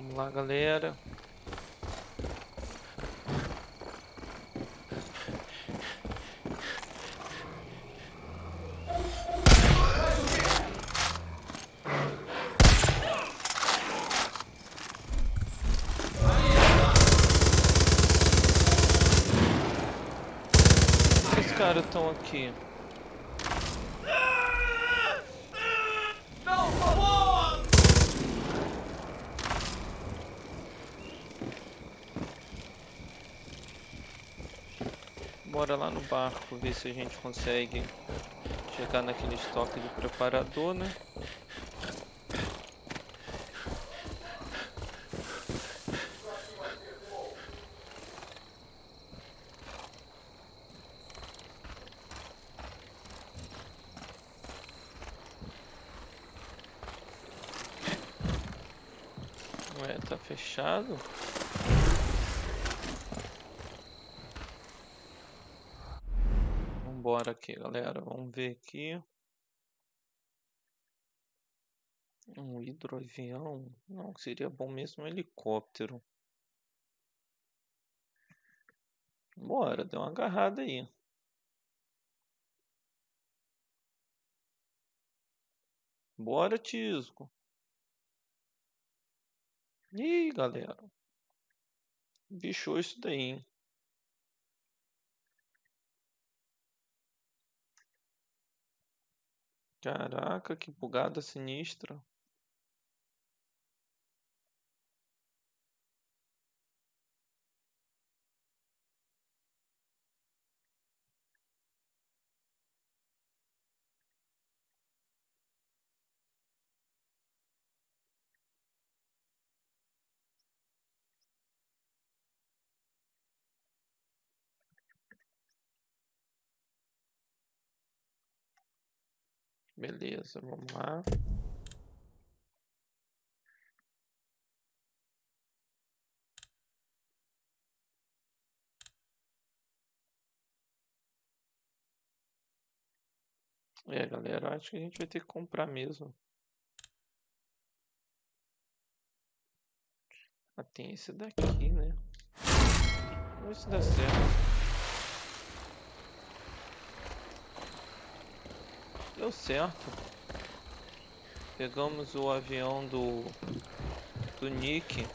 Vamos lá, galera. Esses caras estão aqui. Não, por favor! Bora lá no barco ver se a gente consegue chegar naquele estoque de preparador, né? Ué, tá fechado? Vambora aqui, galera. Vamos ver aqui. Um hidroavião? Não, seria bom mesmo um helicóptero. Bora, deu uma agarrada aí. Bora, Tisco. Ih, galera. Bichou isso daí, hein? Caraca, que bugada sinistra. Beleza, vamos lá. É, galera, acho que a gente vai ter que comprar mesmo. Ah, tem esse daqui, né? Vamos ver se dá certo. Deu certo. Pegamos o avião do Nick.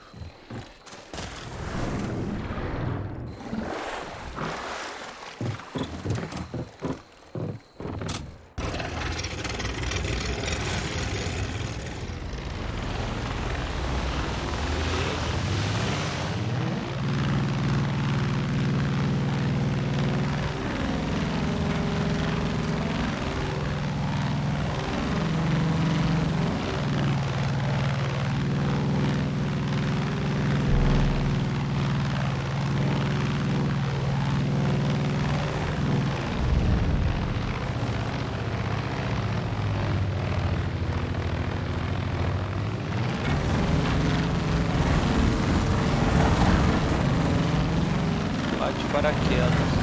Lá de paraquedas.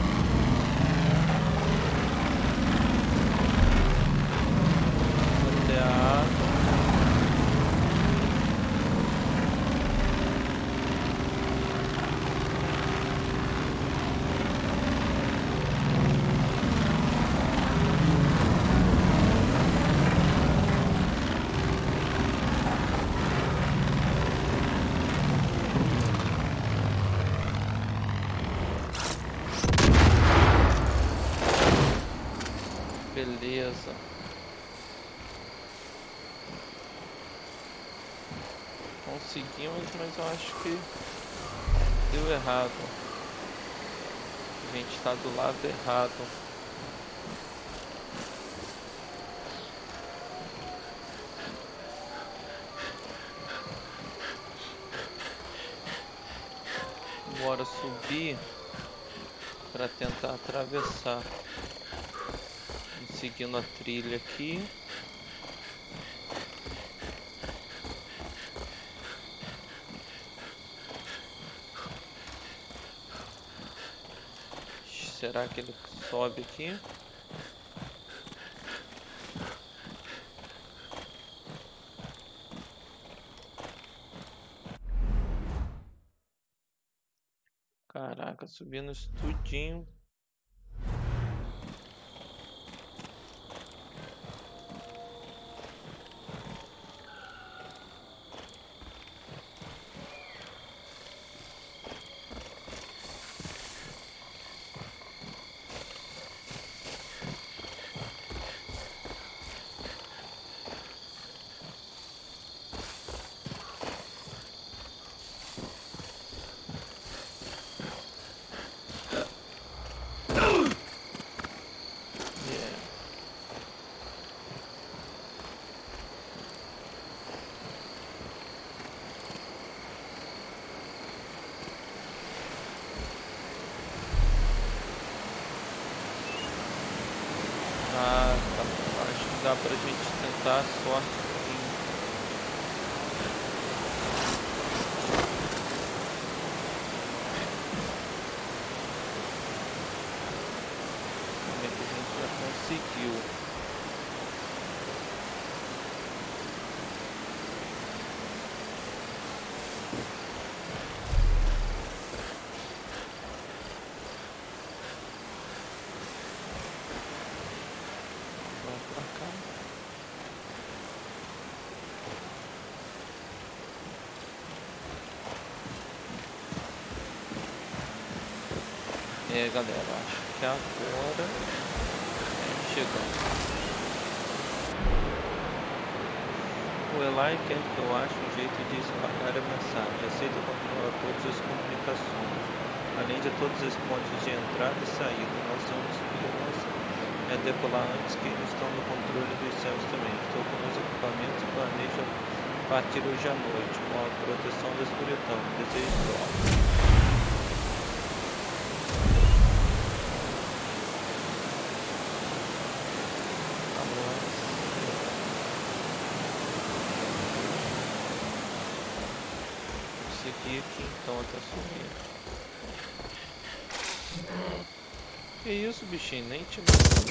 Até a água. Beleza. Conseguimos, mas eu acho que deu errado. A gente tá do lado errado. Bora subir para tentar atravessar. Seguindo a trilha aqui. Será que ele sobe aqui? Caraca, subindo isso tudinho. Ah, tá. Acho que dá pra gente tentar a sorte aqui. Como é que a gente já conseguiu? Vamos pra cá. É, galera, acho que agora chegamos. O Eli quer que eu ache um jeito de espalhar a mensagem. Aceita controlar todas as comunicações, além de todos os pontos de entrada e saída. Nossa esperança é decolar antes que eles estão no controle dos céus também. Estou com meus equipamentos e planejo partir hoje à noite com a proteção da escuridão. Desejo sorte. Aqui então até sumir. Que isso, bichinho? Nem te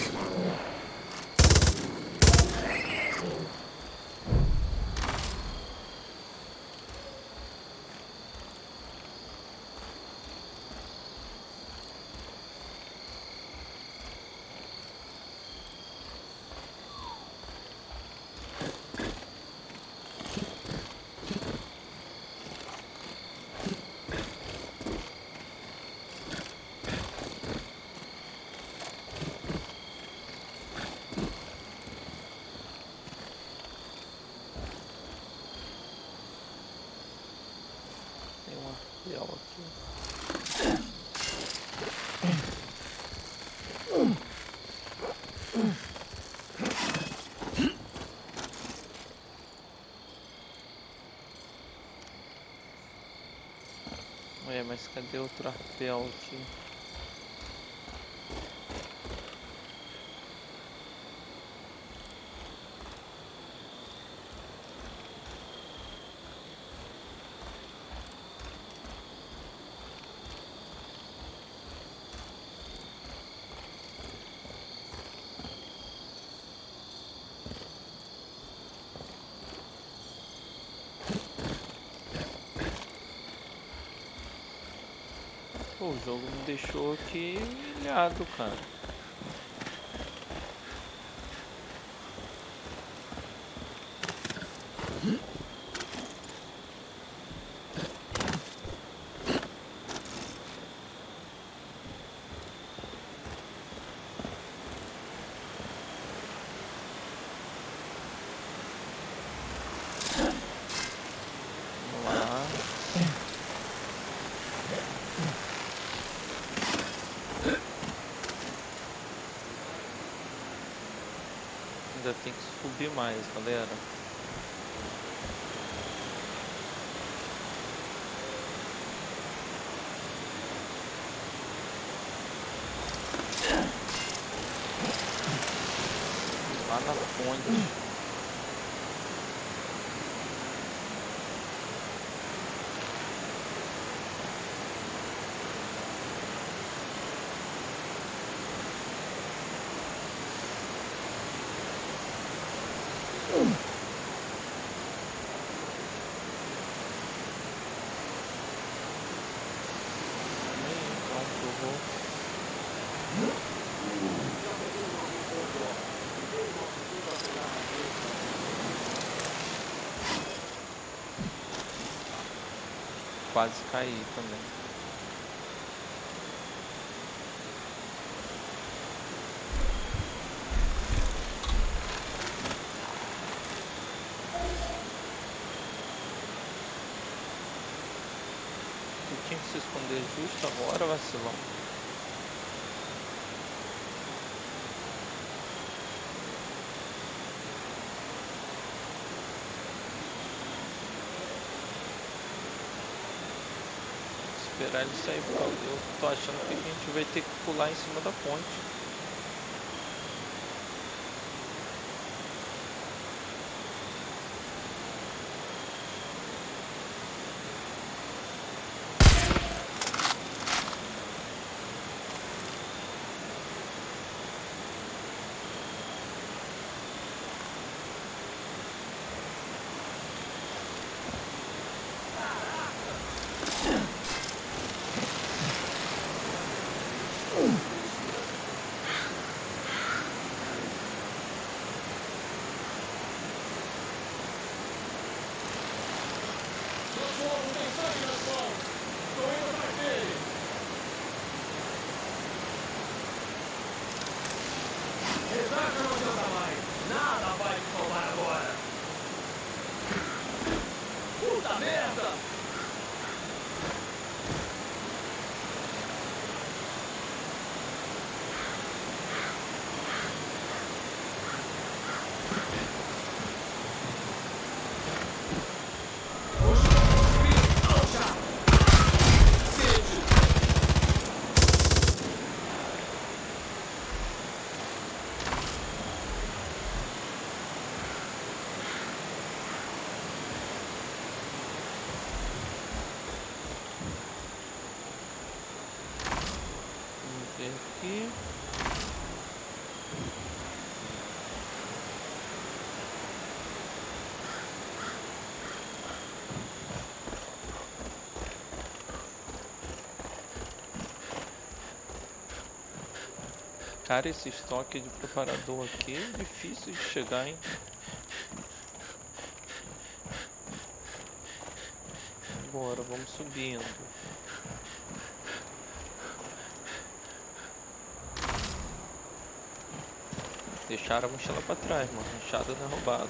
tem um arpel aqui. Ué, mas cadê outro arpel aqui? Pô, o jogo me deixou aqui ilhado, cara. Vamos lá. Ainda tem que subir mais, galera. Lá na ponte. vou. Quase caí também. Tu tinha que se esconder justo agora, vacilão. Esperar ele sair, porque eu tô achando que a gente vai ter que pular em cima da ponte. Aqui. Cara, esse estoque de preparador aqui é difícil de chegar, hein? Bora, vamos subindo. Deixaram a mochila pra trás, mano. Machado não é roubado.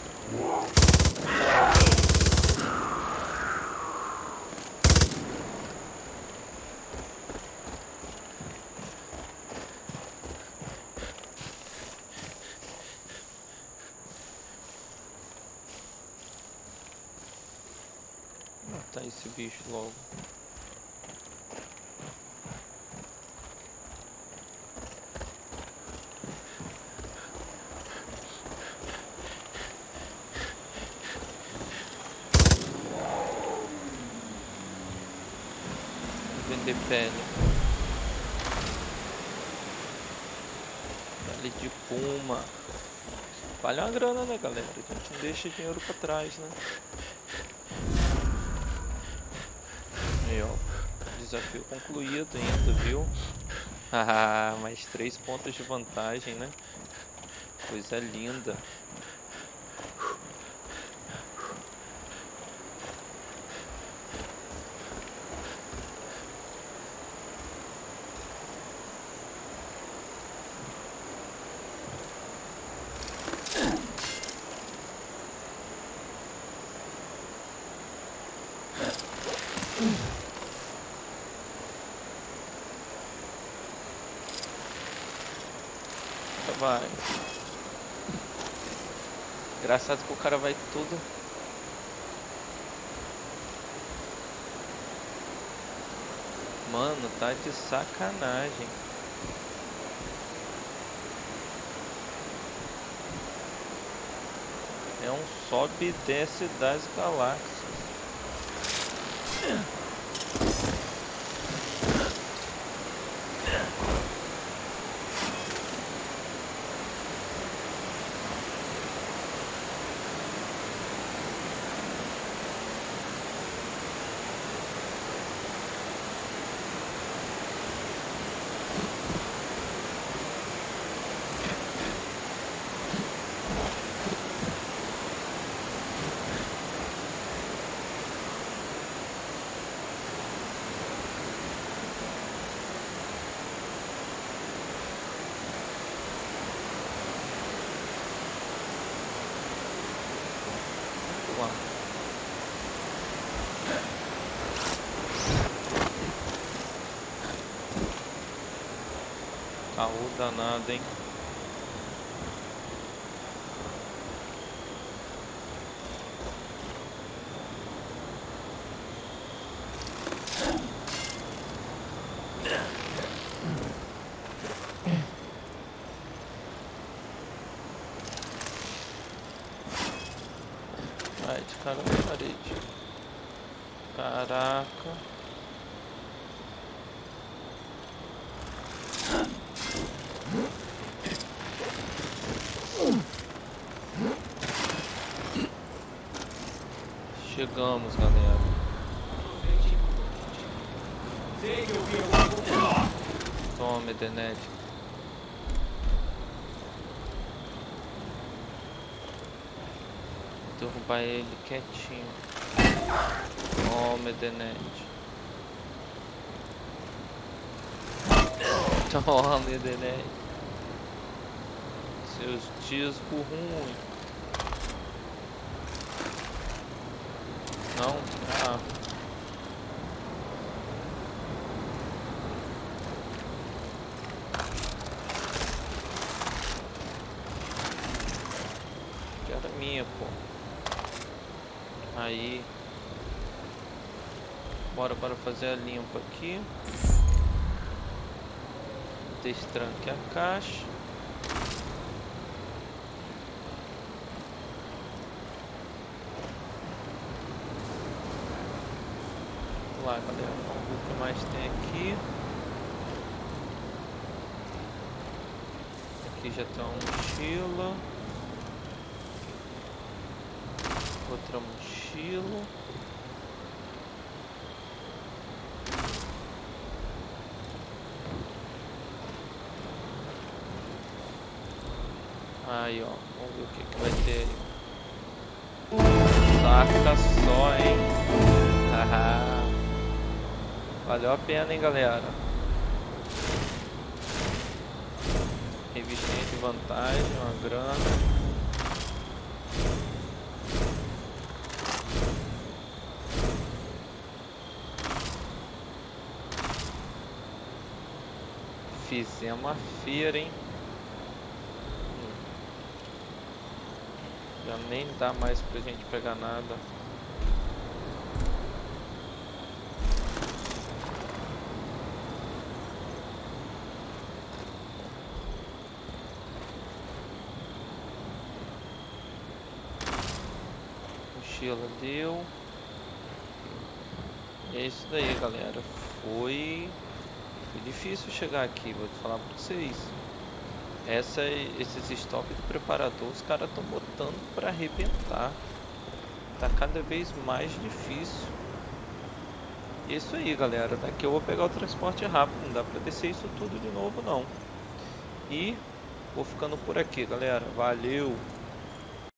Vou matar esse bicho logo. Vender pele. Pele de puma. Vale uma grana, né, galera? A gente não deixa dinheiro pra trás, né? Aí, ó. Desafio concluído ainda, viu? Haha, mais 3 pontos de vantagem, né? Coisa linda. Vai. Engraçado que o cara vai tudo. Mano, tá de sacanagem. É um sobe e desce das galáxias. lá. Caô danado, hein? Vai de cara na parede. Caraca. Chegamos, galera. Tome, Dened. Derrubar ele quietinho. Tome, Dened. Tome, Dened. Seus discos ruins. Não? Ah. Que era minha, pô. Aí. Bora para fazer a limpa aqui. Destranque a caixa. Vamos lá, galera. Vamos ver o que mais tem aqui. Aqui já tem uma mochila. Outra mochila. Aí, ó. Vamos ver o que vai ter aí. Saca só, hein? Haha. Valeu a pena, hein, galera? Revistinha de vantagem, uma grana. Fizemos uma feira, hein? Já nem dá mais pra gente pegar nada. Mochila deu. E é isso daí, galera. Foi difícil chegar aqui, vou te falar pra vocês. Esses estoques de preparador, os caras estão botando pra arrebentar. Tá cada vez mais difícil. Isso aí, galera. Daqui eu vou pegar o transporte rápido. Não dá pra descer isso tudo de novo, não. E vou ficando por aqui, galera. Valeu!